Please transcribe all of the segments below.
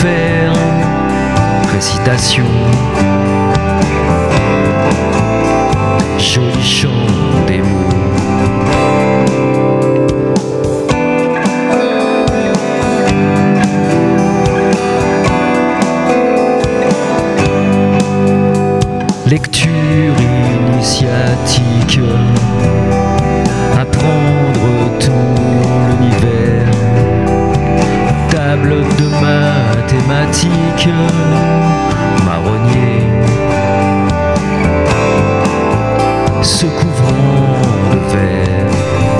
faire récitation. Joli chant des mots. Lecture initiatique, apprendre tout l'univers. Table de mathématiques, marronnier, se couvrant de verre.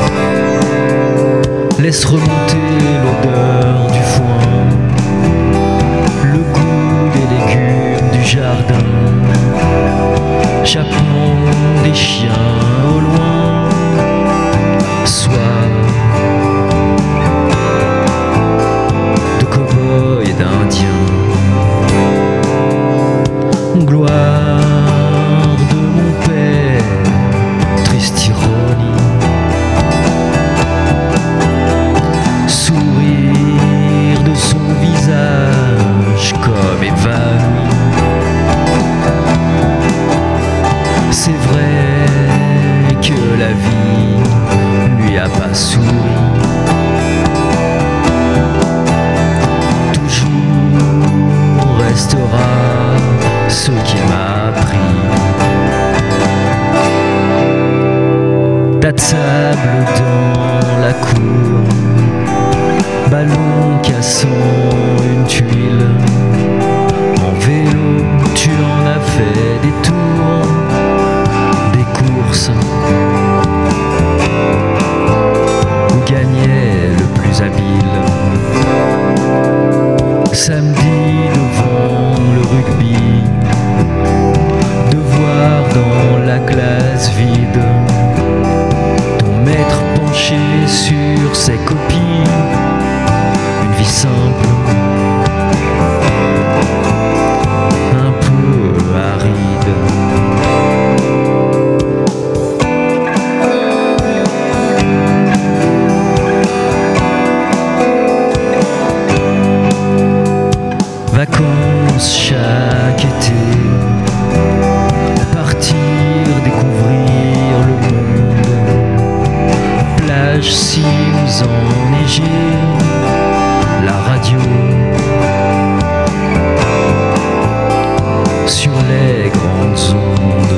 Laisse remonter l'odeur du foin, le goût des légumes du jardin. Jappement des chiens au loin, soir de cow-boys et d'indiens. Gloire de mon père, triste ironie. Sourire de son visage comme évanoui. C'est vrai que la vie lui a pas souri. Toujours restera ce qu'il m'a appris. Tas de sable dans la cour, ballon cassant une tuile. En vélo, tu en as fait des tours, des courses où gagnait le plus habile. Samedi devant le rugby, de voir dans la classe vide ton maître penché sur ses copies. Une vie simple, un peu aride. Vacances chaque été, partir découvrir le monde. Plage, cimes enneigées, la radio sur les grandes ondes.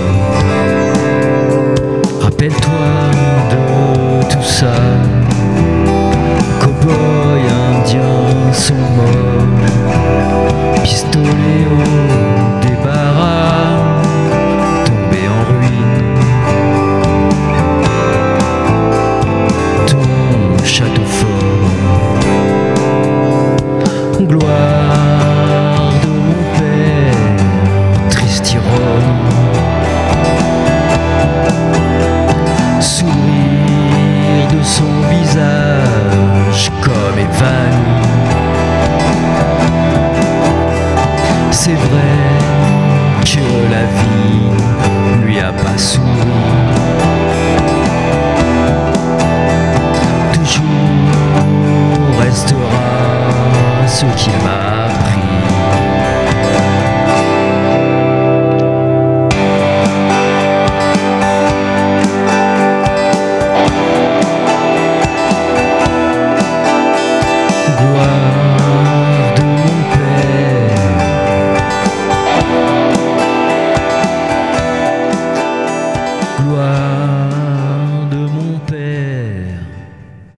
Rappelle-toi de tout ça. Cow-boy, indiens sont morts, pistolet au débarras, tombé en ruine. Ton château fort, gloire de mon père, triste ironie. Sourire de son visage comme évanoui. C'est vrai que la vie lui a pas souri. Toujours restera ce qu'il m'a appris. Gloire